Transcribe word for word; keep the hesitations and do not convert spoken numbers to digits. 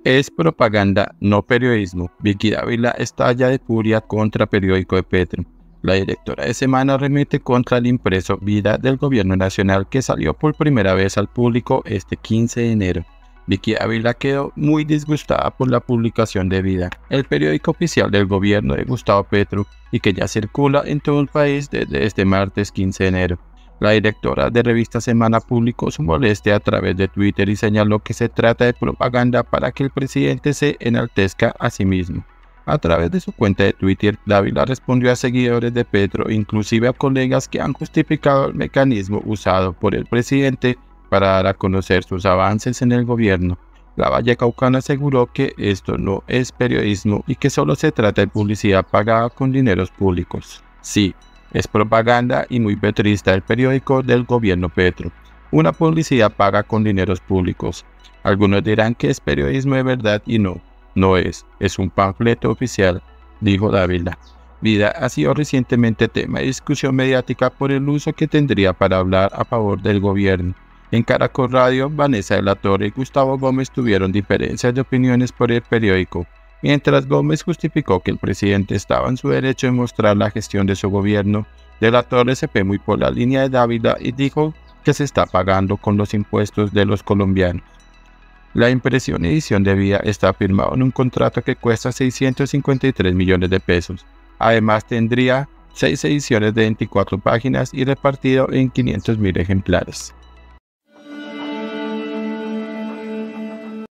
Es propaganda, no periodismo. Vicky Dávila estalla de furia contra periódico de Petro. La directora de Semana remite contra el impreso Vida del Gobierno Nacional que salió por primera vez al público este quince de enero. Vicky Dávila quedó muy disgustada por la publicación de Vida, el periódico oficial del gobierno de Gustavo Petro y que ya circula en todo el país desde este martes quince de enero. La directora de revista Semana publicó su molestia a través de Twitter y señaló que se trata de propaganda para que el presidente se enaltezca a sí mismo. A través de su cuenta de Twitter, Dávila respondió a seguidores de Petro, inclusive a colegas que han justificado el mecanismo usado por el presidente para dar a conocer sus avances en el gobierno. La vallecaucana aseguró que esto no es periodismo y que solo se trata de publicidad pagada con dineros públicos. Sí, es propaganda y muy petrista el periódico del gobierno Petro. Una publicidad paga con dineros públicos. Algunos dirán que es periodismo de verdad y no, no es, es un panfleto oficial, dijo Dávila. Vida ha sido recientemente tema de discusión mediática por el uso que tendría para hablar a favor del gobierno. En Caracol Radio, Vanessa de la Torre y Gustavo Gómez tuvieron diferencias de opiniones por el periódico. Mientras Gómez justificó que el presidente estaba en su derecho de mostrar la gestión de su gobierno, de la Torre se fue muy por la línea de Dávila y dijo que se está pagando con los impuestos de los colombianos. La impresión y edición de Vida está firmado en un contrato que cuesta seiscientos cincuenta y tres millones de pesos. Además tendría seis ediciones de veinticuatro páginas y repartido en quinientos mil ejemplares.